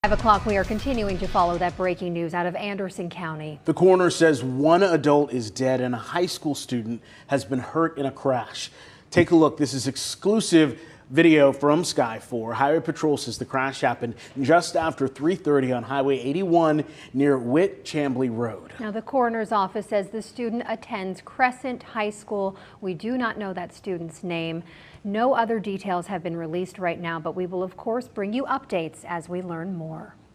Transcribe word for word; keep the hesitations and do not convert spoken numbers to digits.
five o'clock, we are continuing to follow that breaking news out of Anderson County. The coroner says one adult is dead and a high school student has been hurt in a crash. Take a look. This is exclusive video from Sky four. Highway Patrol says the crash happened just after three thirty on Highway eighty-one near Witt Chambly Road. Now, the coroner's office says the student attends Crescent High School. We do not know that student's name. No other details have been released right now, but we will, of course, bring you updates as we learn more.